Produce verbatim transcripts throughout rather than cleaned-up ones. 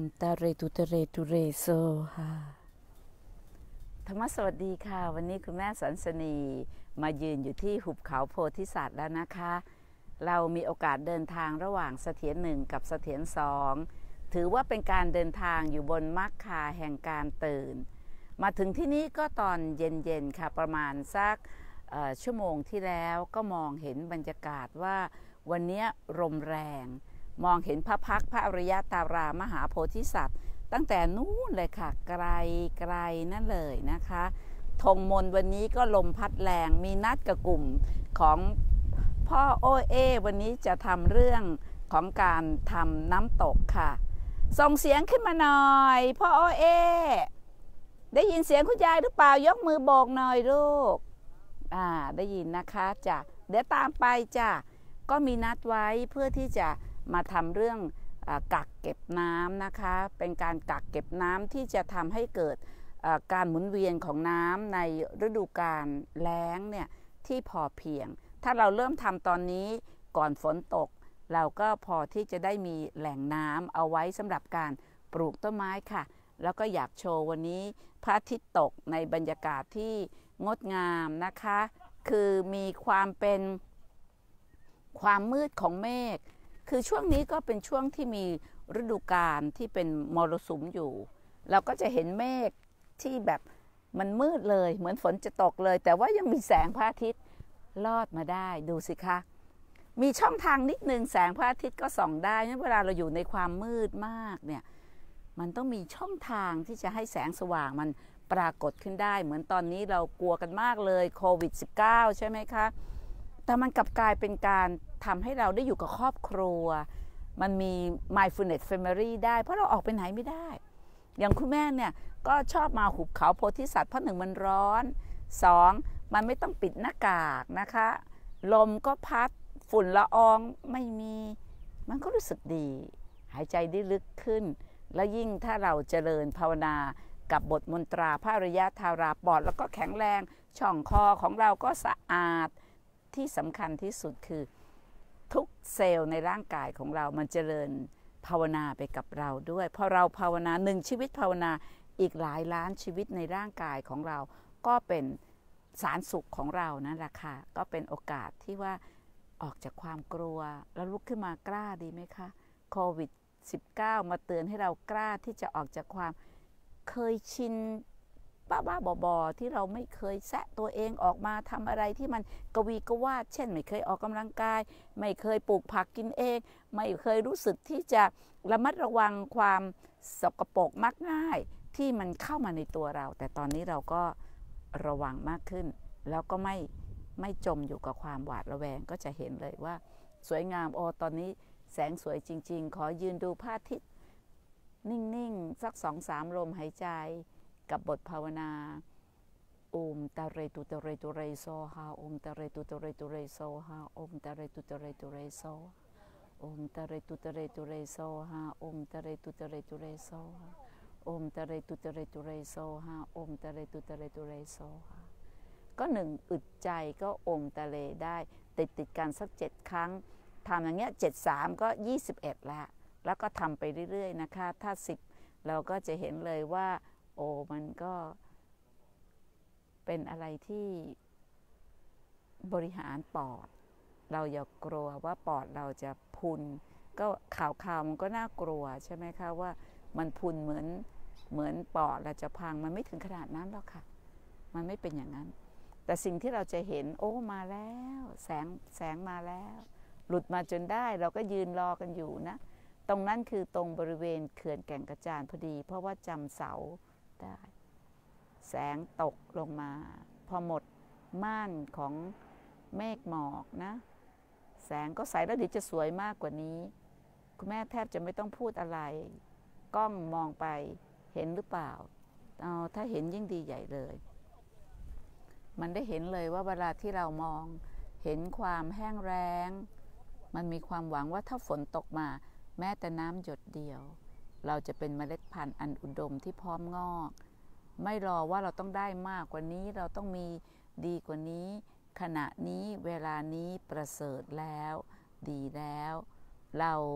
ตาเรตุเตเรตุเรโซค่ะธรรมสวัสดีค่ะวันนี้คุณแม่สันสนีมายืนอยู่ที่หุบเขาโพธิสัตว์แล้วนะคะเรามีโอกาสเดินทางระหว่างเสถียรหนึ่งกับเสถียรสองถือว่าเป็นการเดินทางอยู่บนมรรคาแห่งการตื่นมาถึงที่นี่ก็ตอนเย็นๆค่ะประมาณสักชั่วโมงที่แล้วก็มองเห็นบรรยากาศว่าวันนี้ลมแรงมองเห็นพระพักตร์พระอริยตารามหาโพธิสัตว์ตั้งแต่นู้นเลยค่ะไกลไกลนั่นเลยนะคะธงมนวันนี้ก็ลมพัดแรงมีนัดกับกลุ่มของพ่อโอเอวันนี้จะทำเรื่องของการทำน้ำตกค่ะส่งเสียงขึ้นมาหน่อยพ่อโอเอได้ยินเสียงคุณยายหรือเปล่ายกมือโบกหน่อยลูกอ่าได้ยินนะคะจ้ะเดี๋ยวตามไปจ้ะก็มีนัดไว้เพื่อที่จะมาทำเรื่องกักเก็บน้ำนะคะเป็นการกักเก็บน้ำที่จะทำให้เกิดการหมุนเวียนของน้ำในฤดูกาลแล้งเนี่ยที่พอเพียงถ้าเราเริ่มทำตอนนี้ก่อนฝนตกเราก็พอที่จะได้มีแหล่งน้ำเอาไว้สำหรับการปลูกต้นไม้ค่ะแล้วก็อยากโชว์วันนี้พระอาทิตย์ตกในบรรยากาศที่งดงามนะคะคือมีความเป็นความมืดของเมฆคือช่วงนี้ก็เป็นช่วงที่มีฤดูกาลที่เป็นมรสุมอยู่เราก็จะเห็นเมฆที่แบบมันมืดเลยเหมือนฝนจะตกเลยแต่ว่ายังมีแสงพระอาทิตย์ลอดมาได้ดูสิคะมีช่องทางนิดนึงแสงพระอาทิตย์ก็ส่องได้เวลาเราอยู่ในความมืดมากเนี่ยมันต้องมีช่องทางที่จะให้แสงสว่างมันปรากฏขึ้นได้เหมือนตอนนี้เรากลัวกันมากเลยโควิด สิบเก้า ใช่ไหมคะแต่มันกลับกลายเป็นการทำให้เราได้อยู่กับครอบครัวมันมี mindfulness family ได้เพราะเราออกไปไหนไม่ได้อย่างคุณแม่เนี่ยก็ชอบมาหุบเขาโพธิสัตว์เพราะหนึ่งมันร้อนสองมันไม่ต้องปิดหน้ากากนะคะลมก็พัดฝุ่นละอองไม่มีมันก็รู้สึกดีหายใจได้ลึกขึ้นแล้วยิ่งถ้าเราเจริญภาวนากับบทมนตราพระอริยธาราปอดแล้วก็แข็งแรงช่องคอของเราก็สะอาดที่สำคัญที่สุดคือทุกเซลล์ในร่างกายของเรามันเจริญภาวนาไปกับเราด้วยพอเราภาวนาหนึ่งชีวิตภาวนาอีกหลายล้านชีวิตในร่างกายของเราก็เป็นสารสุขของเรานั่นแหละค่ะก็เป็นโอกาสที่ว่าออกจากความกลัวแล้วลุกขึ้นมากล้าดีไหมคะโควิด สิบเก้า มาเตือนให้เรากล้าที่จะออกจากความเคยชินบ้าๆบอๆที่เราไม่เคยแซะตัวเองออกมาทำอะไรที่มันกวีกวาดเช่นไม่เคยออกกำลังกายไม่เคยปลูกผักกินเองไม่เคยรู้สึกที่จะระมัดระวังความสกปรกมักง่ายที่มันเข้ามาในตัวเราแต่ตอนนี้เราก็ระวังมากขึ้นแล้วก็ไม่ไม่จมอยู่กับความหวาดระแวงก็จะเห็นเลยว่าสวยงามโอ้ตอนนี้แสงสวยจริงๆขอยืนดูพระอาทิตย์นิ่งๆสัก สองถึงสาม ลมหายใจกับบทภาวนาโอมตะเรตุตะเรตุเรโซฮาโอมตะเรตุตะเรตุเรโซฮาโอมตะเรตุตะเรตุเรโซโอมตะเรตุตะเรตุเรโซฮาโอมตะเรตุตะเรตุเรโซฮาโอมตะเรตุตะเรตุเรโซฮาโอมตะเรตุตะเรตุเรโซฮาก็หนึ่งอึดใจก็โอมตะเลได้ติดติดกันสักเจ็ดครั้งทำอย่างเงี้ยเจ็ด สามก็ยี่สิบเอ็ดแล้วแล้วก็ทำไปเรื่อยๆนะคะถ้าสิบเราก็จะเห็นเลยว่าโอ้มันก็เป็นอะไรที่บริหารปอดเราอย่ากลัวว่าปอดเราจะพุนก็ข่าวๆมันก็น่ากลัวใช่ไหมคะว่ามันพุนเหมือนเหมือนปอดเราจะพังมันไม่ถึงขนาดนั้นหรอกค่ะมันไม่เป็นอย่างนั้นแต่สิ่งที่เราจะเห็นโอ้มาแล้วแสงแสงมาแล้วหลุดมาจนได้เราก็ยืนรอกันอยู่นะตรงนั้นคือตรงบริเวณเขื่อนแก่งกระจานพอดีเพราะว่าจำเสาได้แสงตกลงมาพอหมดม่านของเมฆหมอกนะแสงก็ใสแล้วเดี๋ยวจะสวยมากกว่านี้คุณแม่แทบจะไม่ต้องพูดอะไรกล้องมองไปเห็นหรือเปล่าเอาถ้าเห็นยิ่งดีใหญ่เลยมันได้เห็นเลยว่าเวลาที่เรามองเห็นความแห้งแล้งมันมีความหวังว่าถ้าฝนตกมาแม้แต่น้ำหยดเดียวเราจะเป็นเมล็ดพันธุ์อันอุดมที่พร้อมงอกไม่รอว่าเราต้องได้มากกว่านี้เราต้องมีดีกว่านี้ขณะนี้เวลานี้ประเสริฐแล้วดีแล้วเรา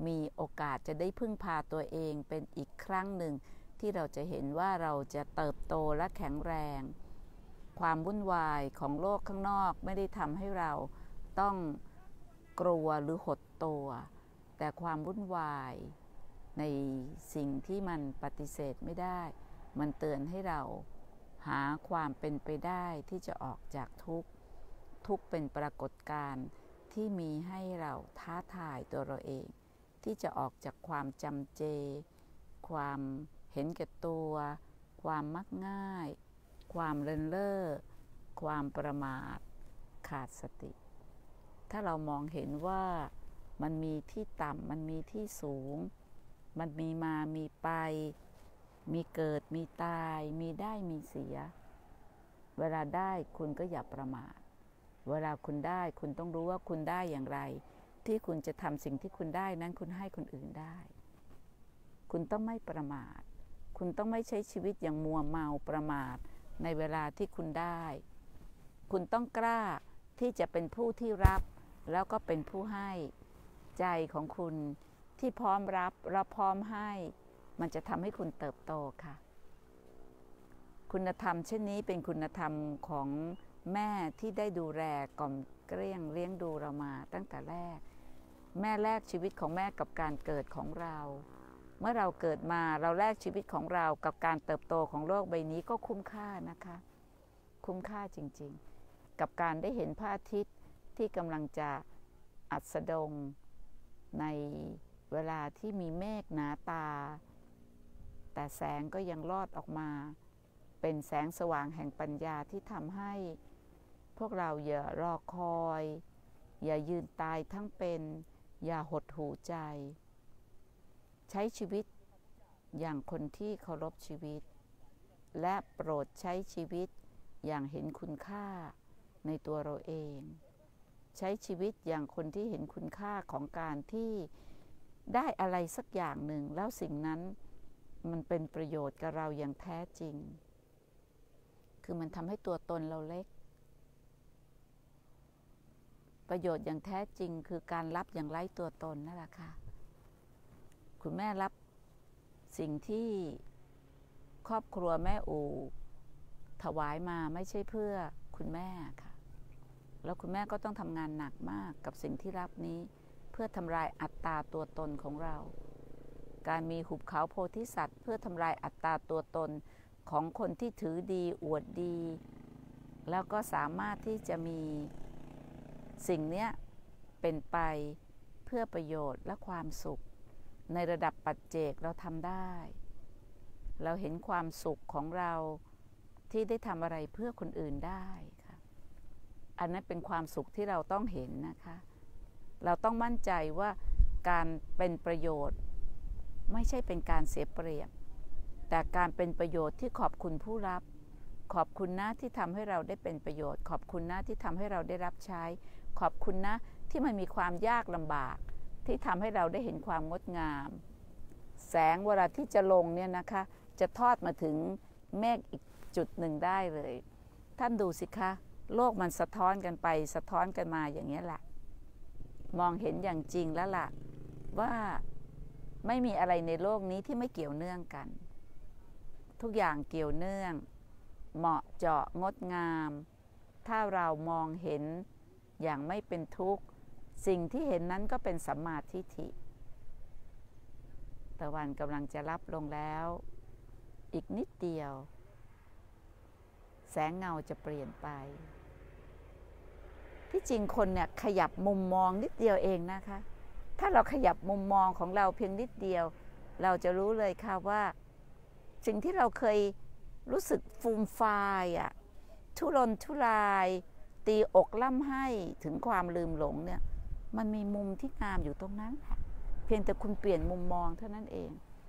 มีโอกาสจะได้พึ่งพาตัวเองเป็นอีกครั้งหนึ่งที่เราจะเห็นว่าเราจะเติบโตและแข็งแรงความวุ่นวายของโลกข้างนอกไม่ได้ทำให้เราต้องกลัวหรือหดตัวแต่ความวุ่นวายในสิ่งที่มันปฏิเสธไม่ได้มันเตือนให้เราหาความเป็นไปได้ที่จะออกจากทุกข์ทุกข์เป็นปรากฏการณ์ที่มีให้เราท้าทายตัวเราเองที่จะออกจากความจำเจความเห็นแก่ตัวความมักง่ายความเลินเล่อความประมาทขาดสติถ้าเรามองเห็นว่ามันมีที่ต่ำมันมีที่สูงมันมีมามีไปมีเกิดมีตายมีได้มีเสียเวลาได้คุณก็อย่าประมาทเวลาคุณได้คุณต้องรู้ว่าคุณได้อย่างไรที่คุณจะทำสิ่งที่คุณได้นั้นคุณให้คนอื่นได้คุณต้องไม่ประมาทคุณต้องไม่ใช้ชีวิตอย่างมัวเมาประมาทในเวลาที่คุณได้คุณต้องกล้าที่จะเป็นผู้ที่รับแล้วก็เป็นผู้ให้ใจของคุณที่พร้อมรับและพร้อมให้มันจะทำให้คุณเติบโตค่ะคุณธรรมเช่นนี้เป็นคุณธรรมของแม่ที่ได้ดูแลกล่อมเกลี้ยงเลี้ยงดูเรามาตั้งแต่แรกแม่แลกชีวิตของแม่กับการเกิดของเราเมื่อเราเกิดมาเราแลกชีวิตของเรากับการเติบโตของโลกใบนี้ก็คุ้มค่านะคะคุ้มค่าจริงๆกับการได้เห็นพระอาทิตย์ที่กำลังจะอัสดงในเวลาที่มีเมฆหนาตาแต่แสงก็ยังลอดออกมาเป็นแสงสว่างแห่งปัญญาที่ทำให้พวกเราอย่ารอคอยอย่ายืนตายทั้งเป็นอย่าหดหู่ใจใช้ชีวิตอย่างคนที่เคารพชีวิตและโปรดใช้ชีวิตอย่างเห็นคุณค่าในตัวเราเองใช้ชีวิตอย่างคนที่เห็นคุณค่าของการที่ได้อะไรสักอย่างหนึ่งแล้วสิ่งนั้นมันเป็นประโยชน์กับเราอย่างแท้จริงคือมันทำให้ตัวตนเราเล็กประโยชน์อย่างแท้จริงคือการรับอย่างไร้ตัวตนนั่นแหละค่ะคุณแม่รับสิ่งที่ครอบครัวแม่อูถวายมาไม่ใช่เพื่อคุณแม่ค่ะแล้วคุณแม่ก็ต้องทำงานหนักมากกับสิ่งที่รับนี้เพื่อทำลายอัตตาตัวตนของเราการมีหุบเขาโพธิสัตว์เพื่อทำลายอัตตาตัวตนของคนที่ถือดีอวดดีแล้วก็สามารถที่จะมีสิ่งนี้เป็นไปเพื่อประโยชน์และความสุขในระดับปัจเจกเราทำได้เราเห็นความสุขของเราที่ได้ทำอะไรเพื่อคนอื่นได้ค่ะอันนั้นเป็นความสุขที่เราต้องเห็นนะคะเราต้องมั่นใจว่าการเป็นประโยชน์ไม่ใช่เป็นการเสียเปรียบแต่การเป็นประโยชน์ที่ขอบคุณผู้รับขอบคุณนะที่ทำให้เราได้เป็นประโยชน์ขอบคุณนะที่ทำให้เราได้รับใช้ขอบคุณนะที่มันมีความยากลำบากที่ทำให้เราได้เห็นความงดงามแสงเวลาที่จะลงเนี่ยนะคะจะทอดมาถึงเมฆอีกจุดหนึ่งได้เลยท่านดูสิคะโลกมันสะท้อนกันไปสะท้อนกันมาอย่างนี้แหละมองเห็นอย่างจริงแล้วล่ะว่าไม่มีอะไรในโลกนี้ที่ไม่เกี่ยวเนื่องกันทุกอย่างเกี่ยวเนื่องเหมาะเจาะงดงามถ้าเรามองเห็นอย่างไม่เป็นทุกข์สิ่งที่เห็นนั้นก็เป็นสัมมาทิฏฐิตะวันกำลังจะรับลงแล้วอีกนิดเดียวแสงเงาจะเปลี่ยนไปที่จริงคนเนี่ยขยับมุมมองนิดเดียวเองนะคะถ้าเราขยับมุมมองของเราเพียงนิดเดียวเราจะรู้เลยค่ะว่าสิ่งที่เราเคยรู้สึกฟูมฟายอ่ะทุรนทุรายตีอกล่ำให้ถึงความลืมหลงเนี่ยมันมีมุมที่งามอยู่ตรงนั้นแหละเพียงแต่คุณเปลี่ยนมุมมองเท่านั้นเอง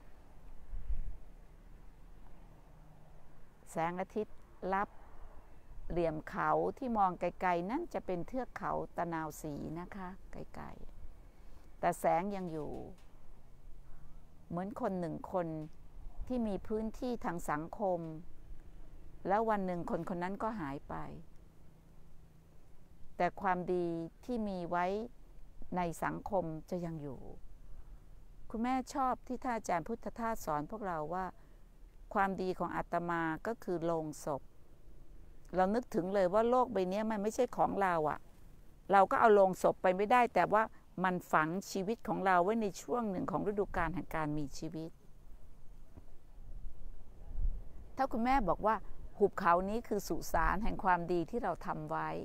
แสงอาทิตย์รับเหลี่ยมเขาที่มองไกลๆนั่นจะเป็นเทือกเขาตะนาวศรีนะคะไกลๆแต่แสงยังอยู่เหมือนคนหนึ่งคนที่มีพื้นที่ทางสังคมแล้ววันหนึ่งคนคนนั้นก็หายไปแต่ความดีที่มีไว้ในสังคมจะยังอยู่คุณแม่ชอบที่ท่านอาจารย์พุทธทาสสอนพวกเราว่าความดีของอาตมาก็คือโลงศพเรานึกถึงเลยว่าโลกใบนี้มันไม่ใช่ของเราอะเราก็เอาโลงศพไปไม่ได้แต่ว่ามันฝังชีวิตของเราไว้ในช่วงหนึ่งของฤดูกาลแห่งการมีชีวิตถ้าคุณแม่บอกว่าหุบเขานี้คือสุสานแห่งความดีที่เราทำไว้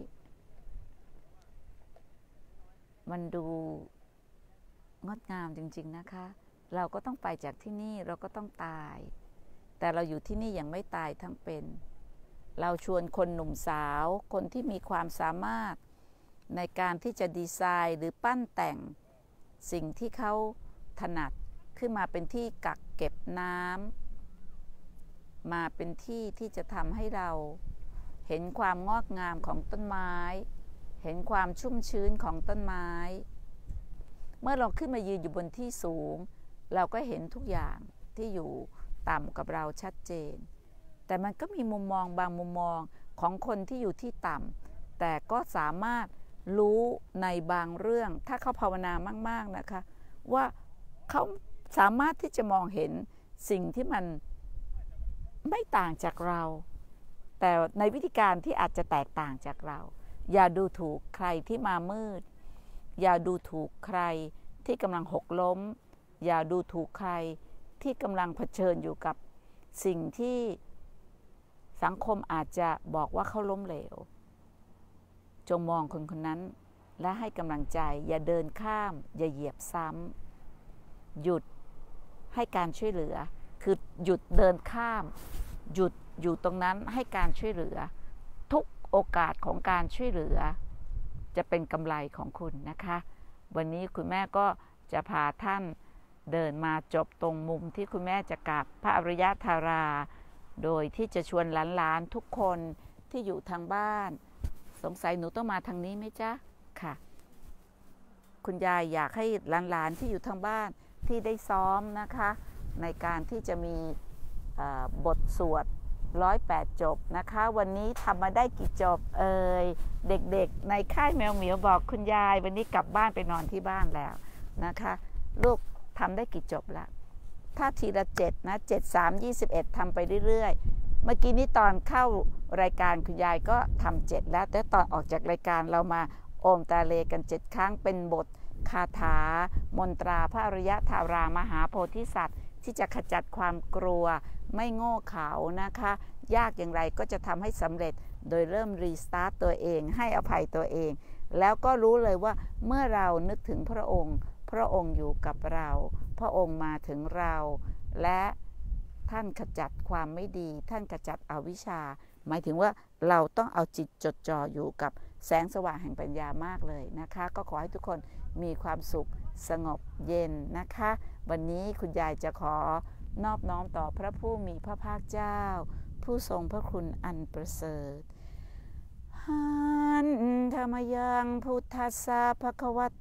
มันดูงดงามจริงๆนะคะเราก็ต้องไปจากที่นี่เราก็ต้องตายแต่เราอยู่ที่นี่ยังไม่ตายทั้งเป็นเราชวนคนหนุ่มสาวคนที่มีความสามารถในการที่จะดีไซน์หรือปั้นแต่งสิ่งที่เขาถนัดขึ้นมาเป็นที่กักเก็บน้ำมาเป็นที่ที่จะทำให้เราเห็นความงอกงามของต้นไม้เห็นความชุ่มชื้นของต้นไม้เมื่อเราขึ้นมายืนอยู่บนที่สูงเราก็เห็นทุกอย่างที่อยู่ต่ำกับเราชัดเจนแต่มันก็มีมุมมองบางมุมมองของคนที่อยู่ที่ต่ำแต่ก็สามารถรู้ในบางเรื่องถ้าเขาภาวนามากๆนะคะว่าเขาสามารถที่จะมองเห็นสิ่งที่มันไม่ต่างจากเราแต่ในวิธีการที่อาจจะแตกต่างจากเราอย่าดูถูกใครที่มามืดอย่าดูถูกใครที่กำลังหกล้มอย่าดูถูกใครที่กำลังเผชิญอยู่กับสิ่งที่สังคมอาจจะบอกว่าเขาล้มเหลวจงมองคนคนนั้นและให้กำลังใจอย่าเดินข้ามอย่าเหยียบซ้ำหยุดให้การช่วยเหลือคือหยุดเดินข้ามหยุดอยู่ตรงนั้นให้การช่วยเหลือทุกโอกาสของการช่วยเหลือจะเป็นกำไรของคุณนะคะวันนี้คุณแม่ก็จะพาท่านเดินมาจบตรงมุมที่คุณแม่จะกราบพระอริยธาราโดยที่จะชวนหลานๆทุกคนที่อยู่ทางบ้านสงสัยหนูต้องมาทางนี้ไหมจ๊ะค่ะคุณยายอยากให้หลานๆที่อยู่ทางบ้านที่ได้ซ้อมนะคะในการที่จะมีบทสวดร้อยแปดจบนะคะวันนี้ทำมาได้กี่จบเอ่ยเด็กๆในค่ายแมวเหมียวบอกคุณยายวันนี้กลับบ้านไปนอนที่บ้านแล้วนะคะลูกทำได้กี่จบละถ้าทีละเจ็ดนะเจ็ดสามยี่สิบเอ็ดทำไปเรื่อยๆเมื่อกี้นี้ตอนเข้ารายการคุณยายก็ทำเจ็ดแล้วแต่ตอนออกจากรายการเรามาโอมตาเลกันเจ็ดครั้งเป็นบทคาถามนตราพระอริยธารามหาโพธิสัตว์ที่จะขจัดความกลัวไม่โง่เขลานะคะยากอย่างไรก็จะทำให้สำเร็จโดยเริ่มรีสตาร์ตตัวเองให้อภัยตัวเองแล้วก็รู้เลยว่าเมื่อเรานึกถึงพระองค์พระองค์อยู่กับเราพระองค์มาถึงเราและท่านขจัดความไม่ดีท่านขจัดอวิชชาหมายถึงว่าเราต้องเอาจิตจดจ่ออยู่กับแสงสว่างแห่งปัญญามากเลยนะคะก็ขอให้ทุกคนมีความสุขสงบเย็นนะคะวันนี้คุณยายจะขอนอบน้อมต่อพระผู้มีพระภาคเจ้าผู้ทรงพระคุณอันประเสริฐหันธรรมยังพุทธัสสะภควโต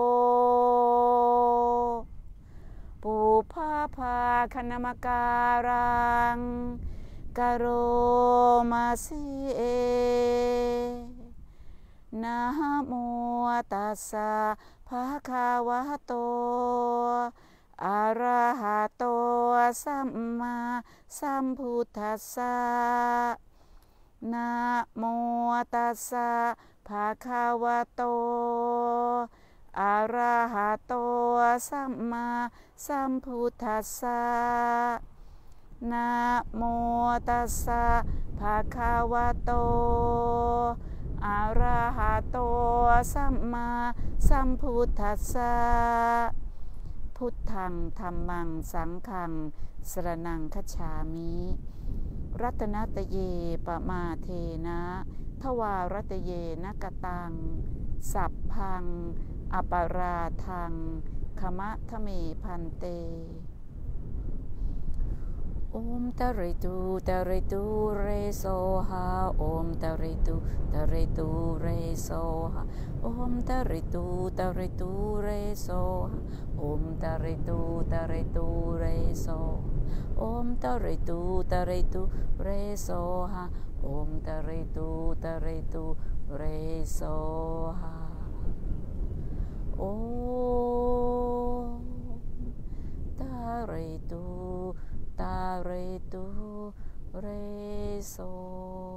ปุพพาภาคณมการังกโรมาสิเอนะโมตัสสะภะคะวะโตอะระหะโตสัมมาสัมพุทธัสสะนะโมตัสสะภะคะวะโตอะระหะโตสัมมาสัมพุทธัสสะนะโมตัสสะภะคะวะโตอะระหะโตสัมมาสัมพุทธัสสะพุทธังธัมมังสังฆังสรณังคัจฉามิรัตนตเยปมาเทนะทวารัตเยนะกตังสัพพังอปราทังขมะทะเมพันเตโอมตะริตูตะริตูเรโซหะโอมตะริตูตะริตูเรโซหะโอมตะริตูตะริตูเรโซหะโอมตะริตูตะริตูเรโซโอมตะริตูตะริตูเรโซหะโอมตะริตูตะริตูเรโซหะโอเรตุเรโซ